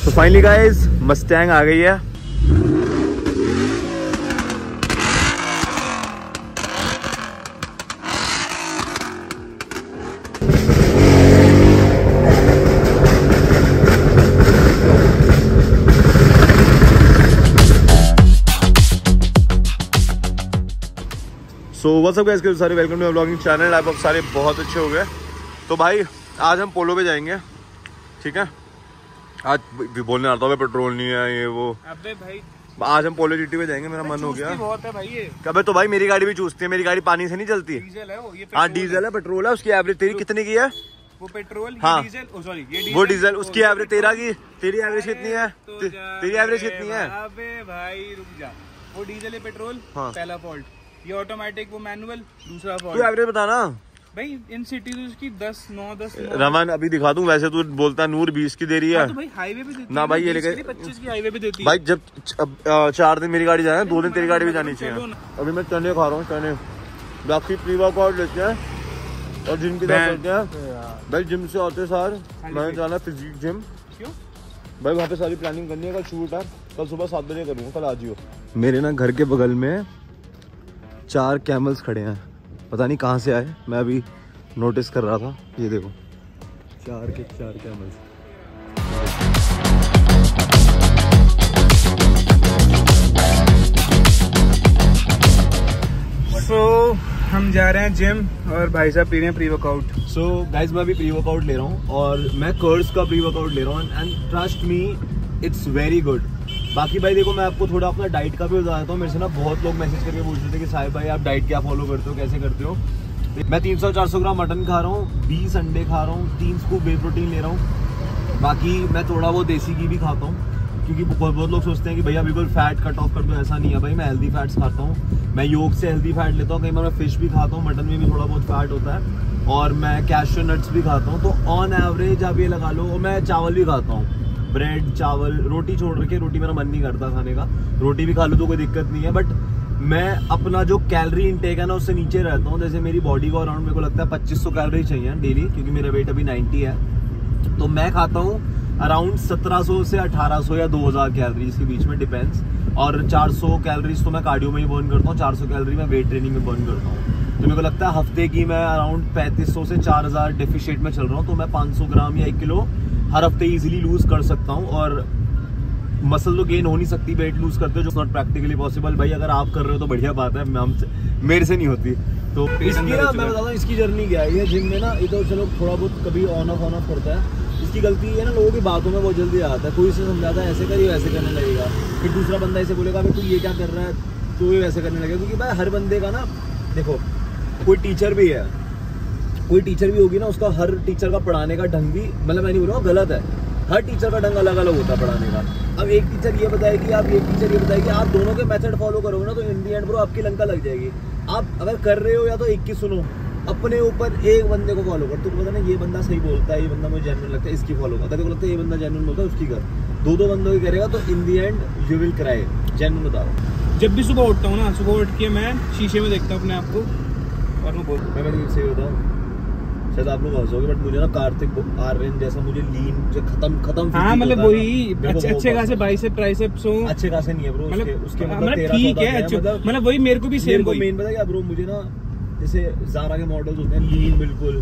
तो finally guys Mustang आ गई है। सो व्हाट्स अप गाइस, कैसे सारे, वेलकम टू व्लॉगिंग चैनल। आप सारे बहुत अच्छे हो गए। तो भाई आज हम पोलो पे जाएंगे, ठीक है। आज भी बोलने आता हूँ पेट्रोल नहीं है ये वो। अबे भाई आज हम पोलो जीटी पे जाएंगे, मेरा मन हो गया बहुत है भाई ये। कभी तो भाई मेरी गाड़ी भी चूसती है, मेरी गाड़ी पानी से नहीं चलती। डीजल है वो, ये हाँ डीजल है, पेट्रोल है। उसकी एवरेज तेरी कितने की है? वो पेट्रोल, हाँ डीजल, सॉरी ये वो डीजल। उसकी एवरेज 13 की। तेरी एवरेज कितनी है? तेरी एवरेज कितनी है? अबे भाई रुक जा, वो डीजल है, पेट्रोल पहला फॉल्ट, ये ऑटोमेटिक, वो मैनुअल दूसरा फॉल्ट। तू एवरेज बताना भाई। इन सिटीज उसकी 10 9 रमन अभी दिखा दूं। वैसे तू बोलता है नूर 20 की दे रही है। तो भाई हाईवे पे देती ना भाई ये लेके 25 की हाईवे पे देती है भाई। जब 4 दिन मेरी गाड़ी जाए, 2 दिन तेरी गाड़ी भी जानी चाहिए। अभी मैं चने खा रहा हूँ, चने। बाकी प्री वर्कआउट लेते हैं और जिम की तरफ चलते हैं भाई। जिम से आते सार मैंने जाना फिजिक जिम। क्यों भाई? वहाँ पे सारी प्लानिंग करनी है। कल शूट है, कल सुबह 7 बजे करूँगा, कल आ जियो। मेरे ना घर के बगल में 4 कैमल्स खड़े हैं, पता नहीं कहाँ से आए। मैं अभी नोटिस कर रहा था, ये देखो 4 के 4 कैमल्स। सो हम जा रहे हैं जिम और भाई साहब पी रहे हैं प्री वर्कआउट। सो गाइस मैं अभी प्री वर्कआउट ले रहा हूँ और मैं कर्स का प्री वर्कआउट ले रहा हूँ and trust me it's very good. बाकी भाई देखो, मैं आपको थोड़ा अपना डाइट का भी बता देता हूँ। मेरे से ना बहुत लोग मैसेज करके पूछ रहे थे कि साहिब भाई आप डाइट क्या फॉलो करते हो, कैसे करते हो। मैं 300-400 ग्राम मटन खा रहा हूँ, 20 अंडे खा रहा हूँ, 3 स्कूप वे प्रोटीन ले रहा हूँ। बाकी मैं थोड़ा बहुत देसी घी भी खाता हूँ, क्योंकि बहुत लोग सोचते हैं कि भैया बिल्कुल फैट कट ऑफ कर दो। ऐसा नहीं है भाई, मैं हेल्दी फैट्स खाता हूँ। मैं योग से हेल्दी फैट लेता हूँ, कई बार मैं फिश भी खाता हूँ, मटन में भी थोड़ा बहुत फैट होता है, और मैं कैश्यू नट्स भी खाता हूँ। तो ऑन एवरेज आप ये लगा लो। और मैं चावल भी खाता हूँ, ब्रेड, चावल, रोटी छोड़ रखे। रोटी मेरा मन नहीं करता खाने का, रोटी भी खा लो तो कोई दिक्कत नहीं है। बट मैं अपना जो कैलोरी इनटेक है ना उससे नीचे रहता हूँ। जैसे मेरी बॉडी को अराउंड मेरे को लगता है 2500 कैलोरी चाहिए डेली, क्योंकि मेरा वेट अभी 90 है। तो मैं खाता हूँ अराउंड 1700 से 1800 या 2000 कैलोरीज के बीच में, डिपेंड्स। और 400 कैलोरीज तो मैं कार्डियो में ही बर्न करता हूँ, 400 कैलोरी मैं वेट ट्रेनिंग में बर्न करता हूँ। तो मेरे को लगता है हफ्ते की मैं अराउंड 3500 से 4000 डेफिशिएट में चल रहा हूँ। तो मैं 500 ग्राम या 1 किलो हर हफ्ते इजीली लूज कर सकता हूँ। और मसल तो गेन हो नहीं सकती वेट लूज करते, जो नॉट प्रैक्टिकली पॉसिबल। भाई अगर आप कर रहे हो तो बढ़िया बात है, मेरे से नहीं होती। तो इसकी ना मैं बताता हूँ इसकी जर्नी क्या है। ये जिम में ना ये तो चलो थोड़ा बहुत कभी ऑन ऑफ करता है। इसकी गलती है ना, लोगों की बातों में बहुत जल्दी आता है। कोई इसे समझाता है ऐसे करिए, वैसे करने लगेगा। फिर दूसरा बंदा ऐसे बोलेगा भाई तू ये क्या कर रहा है, तो ये वैसे करने लगेगा। क्योंकि भाई हर बंदे का ना, देखो कोई टीचर भी है, कोई टीचर भी होगी ना, उसका हर टीचर का पढ़ाने का ढंग भी, मतलब मैं नहीं बोल रहा हूँ गलत है, हर टीचर का ढंग अलग अलग होता है पढ़ाने का। अब एक टीचर ये बताएगी, आप एक टीचर ये बताएगी, आप दोनों के मेथड फॉलो करोगे ना तो इन दी एंड ब्रो आपकी लंका लग जाएगी। आप अगर कर रहे हो या तो एक की सुनो, अपने ऊपर एक बंदे को फॉलो कर। तुमको पता ना ये बंदा सही बोलता है, ये बंदा मुझे जेन्युइन लगता है, इसकी फॉलो कर। अगर लगता है ये बंदा जेन्युइन बोलता है, उसकी कर। दो बंदों की करेगा तो in the end you will cry. Genuine बताओ। जब भी सुबह उठता हूँ ना, सुबह उठ के मैं शीशे में देखता हूँ अपने आप को और मैं बोलता हूँ, मैं सही बताऊँ, शायद आप लोग हंसोगे बट मुझे ना कार्तिक आर्यन जैसा मुझे लीन जो खत्म हाँ मतलब वही अच्छे खासे बाइसेप ट्राइसेप्स हो। अच्छे खासे नहीं है ब्रो, उसके मतलब ठीक है, मतलब वही मेरे को भी सेम वही। मेन पता है क्या ब्रो, मुझे ना जैसे ज़ारा के मॉडल्स होते हैं लीन बिल्कुल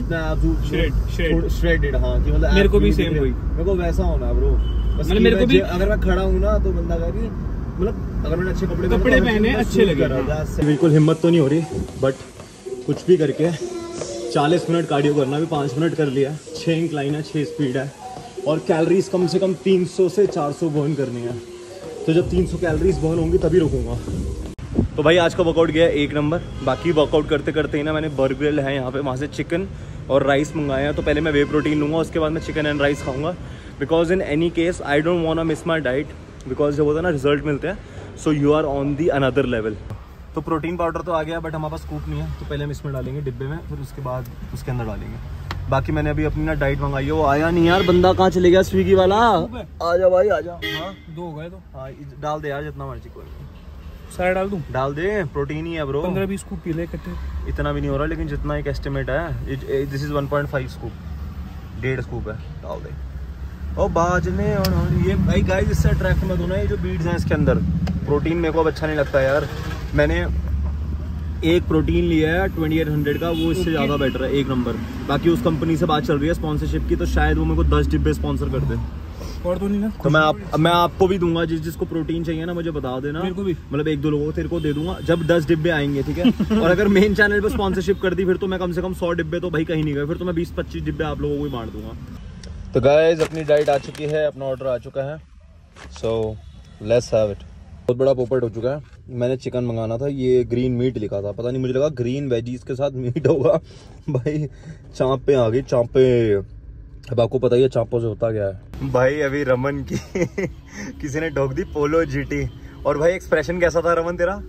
श्रेडेड। हाँ कि मतलब मेरे को भी सेम वही, मेरे को वैसा होना है ब्रो। मतलब मेरे को भी अगर मैं खड़ा हूँ ना तो बंदा कहे मतलब अगर मैंने अच्छे कपड़े पहने अच्छे लगे। बिल्कुल हिम्मत तो नहीं हो रही, बट कुछ भी करके 40 मिनट कार्डियो करना, भी 5 मिनट कर लिया। 6 इंक्लाइन है, 6 स्पीड है, और कैलोरीज कम से कम 300 से 400 बर्न करनी है। तो जब 300 कैलोरीज बर्न होंगी तभी रुकूंगा। तो भाई आज का वर्कआउट गया 1 नंबर। बाकी वर्कआउट करते करते ही ना मैंने बर्गर है यहाँ पे, वहाँ से चिकन और राइस मंगाए हैं। तो पहले मैं वे प्रोटीन लूँगा, उसके बाद मैं चिकन एंड राइस खाऊंगा। Because in any case I don't want to miss my diet, because जब होता है ना रिजल्ट मिलते हैं, so you are on the another level. तो प्रोटीन पाउडर तो आ गया, बट हमारे पास स्कूप नहीं है, तो पहले हम इसमें डालेंगे डिब्बे में, फिर उसके बाद उसके अंदर डालेंगे। बाकी मैंने अभी अपनी ना डाइट मंगाई है, वो आया नहीं यार, बंदा कहाँ चले गया स्विगी वाला। आजा भाई आजा। हाँ 2 हो गए तो हाँ डाल दे यार जितना मर्जी, कोई सारा डाल दूं? डाल दे, प्रोटीन ही है ब्रो। 15-20 स्कूप पी ले इकट्ठे। इतना भी नहीं हो रहा, लेकिन जितना एक एस्टिमेट है, दिस इज 1.5 स्कूप, 1.5 स्कूप है, डाल दे। और बाजने और ये भाई गाइस इससे अट्रैक्ट मत होना, ये जो बीड्स हैं इसके अंदर प्रोटीन मेरे को अब अच्छा नहीं लगता यार। मैंने एक प्रोटीन लिया है 2800 का, वो इससे ज़्यादा बेटर है, एक नंबर। बाकी उस कंपनी से बात चल रही है स्पॉन्सरशिप की, तो शायद वो मेरे को 10 डिब्बे स्पॉन्सर कर दे। और तो नहीं ना, तो मैं आपको भी दूंगा, जिसको प्रोटीन चाहिए ना मुझे बता देना, मेरे को भी, मतलब 1-2 लोगों को तेरे को दे दूंगा जब 10 डिब्बे आएंगे, ठीक है। और अगर मेन चैनल पे स्पॉन्सरशिप कर दी फिर तो मैं कम से कम 100 डिब्बे तो भाई कहीं नहीं गए, फिर तो मैं 20-25 डिब्बे आप लोगों को ही बांट दूंगा। तो गाइस अपनी डाइट आ चुकी है, अपना ऑर्डर आ चुका है, सो लेट्स हैव इट। बहुत बड़ा पोपट हो चुका है। मैंने चिकन मंगाना था, ये ग्रीन मीट लिखा था, पता नहीं मुझे लगा ग्रीन वेजीज के साथ मीट होगा। भाई चांपे आ गई, चांपे। अब आपको पता ही है चांपों से होता क्या है। भाई अभी रमन की किसी ने ठोक दी पोलो जीटी। और भाई एक्सप्रेशन कैसा था रमन तेरा?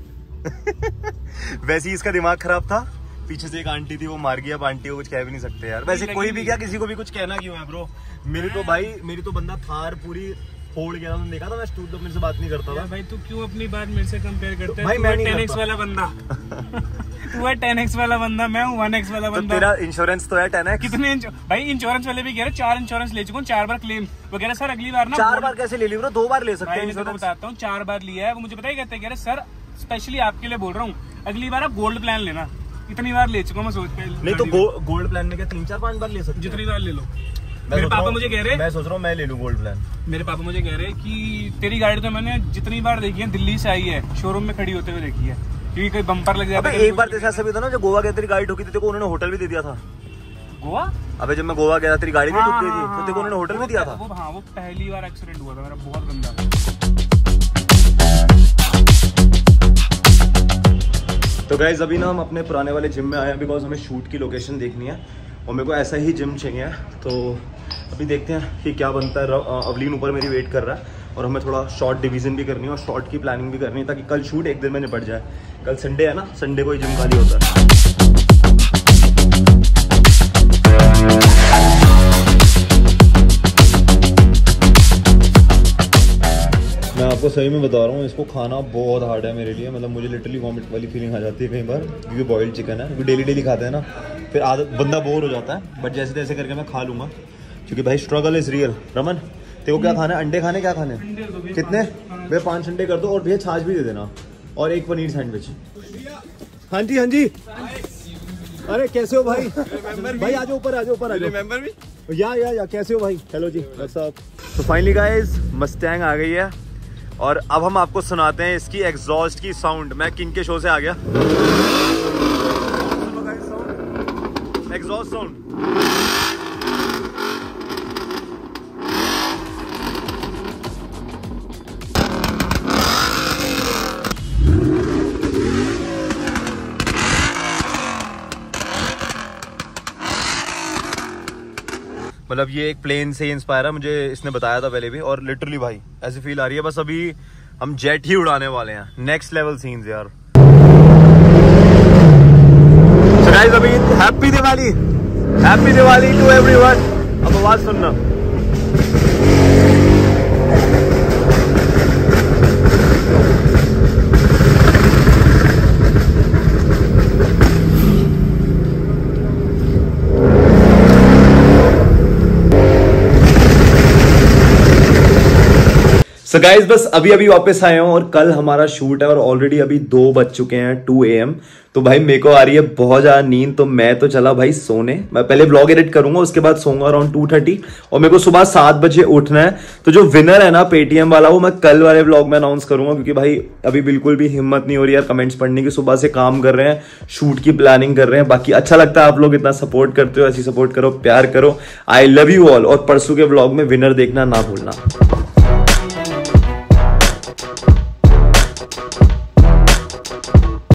वैसे ही इसका दिमाग खराब था। पीछे से एक आंटी थी, वो मार गई। अब आंटी को कुछ कह भी नहीं सकते यार। वैसे कोई भी क्या, किसी को भी कुछ कहना क्यों है ब्रो? मेरी तो बंदा थार पूरी फोड़ गया, तुमने देखा था। मैं स्टूड मेरे से बात नहीं करता था। भाई तू क्यों अपनी बात मेरे से कंपेयर करता है? भाई मैं 10x वाला बंदा तू है 10x वाला बंदा, मैं हूँ 1x वाला बंदा। तेरा इंश्योरेंस तो है 10x। कितने भाई इंश्योरेंस वाले भी कह रहे 4 इंश्योरेंस ले चुका हूँ, 4 बार क्लेम वगैरह। सर अगली बार ना 4 बार कैसे ले ली ब्रो? 2 बार ले सकते हैं। मैं बताता हूँ, 4 बार लिया है वो। मुझे पता ही कहते हैं सर स्पेशली आपके लिए बोल रहा हूँ, अगली बार आप गोल्ड प्लान लेना। इतनी बार ले चुका हूँ मैं, सोच पे नहीं तो गोल्ड प्लान में क्या 3-4-5 बार ले सकते? जितनी बार ले लो। मेरे पापा मुझे कह रहे, मैं सोच रहा हूँ मैं ले लूँ गोल्ड प्लान। मेरे पापा मुझे कह रहे कि तेरी गाड़ी तो मैंने जितनी बार देखी है दिल्ली से आई है, शोरूम में खड़ी होते हुए देखी है, क्योंकि कोई बम्पर लग जाता है। एक बार तेरे साथ भी था ना, जब गोवा गया तेरी गाड़ी ठोकी थी, तेरे को उन्होंने होटल भी दे दिया था। गोवा? अबे जब मैं गोवा गया तेरी गाड़ी नहीं ठुक गई थी, तो तेरे को उन्होंने होटल भी दिया था। वो पहली बार एक्सीडेंट हुआ था मेरा, बहुत गंदा। तो गाइस अभी ना हम अपने पुराने वाले जिम में आए हैं, बिकॉज हमें शूट की लोकेशन देखनी है और मेरे को ऐसा ही जिम चाहिए। तो अभी देखते हैं कि क्या बनता है। अवलीन ऊपर मेरी वेट कर रहा है और हमें थोड़ा शॉर्ट डिवीजन भी करनी है और शॉर्ट की प्लानिंग भी करनी है, ताकि कल शूट एक दिन में निपट जाए। कल संडे है ना, संडे को ही जिम खाली होता है। मैं आपको सही में बता रहा हूँ, इसको खाना बहुत हार्ड है मेरे लिए। मतलब मुझे लिटरली वॉमिट वाली फीलिंग आ जाती है कई बार, क्योंकि बॉइल्ड चिकन है, क्योंकि डेली खाते हैं ना, फिर आदत बंदा बोर हो जाता है। बट जैसे तैसे करके मैं खा लूँगा, क्योंकि भाई स्ट्रगल इज रियल। रमन तेरे को क्या खाना है? अंडे खाने? क्या खाने? कितने? भैया 5 अंडे कर दो, और भैया छाछ भी दे देना, और एक पनीर सैंडविच। हाँ जी हाँ जी। अरे कैसे हो भाई? भाई आ जाओ ऊपर, आ जाओ ऊपर, आ जाओ। मेंबर भी या कैसे हो भाई? हेलो जी, व्हाट्सअप। तो फाइनली गाइस मस्टैंग आ गई है और अब हम आपको सुनाते हैं इसकी एग्जॉस्ट की साउंड। मैं किंग के शो से आ गया। Exhaust sound. मतलब ये एक प्लेन से इंस्पायर है, मुझे इसने बताया था पहले भी, और लिटरली भाई ऐसी फील आ रही है बस अभी हम जेट ही उड़ाने वाले हैं। नेक्स्ट लेवल सीन्स यार। So guys, अभी हैप्पी दिवाली टू एवरीवन। अब आवाज सुनना। So guys, बस अभी वापस आए हूँ और कल हमारा शूट है और ऑलरेडी अभी 2 बज चुके हैं, 2 AM। तो भाई मेरे को आ रही है बहुत ज्यादा नींद, तो मैं तो चला भाई सोने। मैं पहले व्लॉग एडिट करूंगा, उसके बाद सोऊंगा अराउंड 2:30, और मेरे को सुबह 7 बजे उठना है। तो जो विनर है ना पेटीएम वाला, वो मैं कल वाले व्लॉग में अनाउंस करूंगा, क्योंकि भाई अभी बिल्कुल भी हिम्मत नहीं हो रही यार कमेंट्स पढ़ने की। सुबह से काम कर रहे हैं, शूट की प्लानिंग कर रहे हैं। बाकी अच्छा लगता है आप लोग इतना सपोर्ट करते हो, ऐसी सपोर्ट करो, प्यार करो। I love you all. और परसों के व्लॉग में विनर देखना ना भूलना।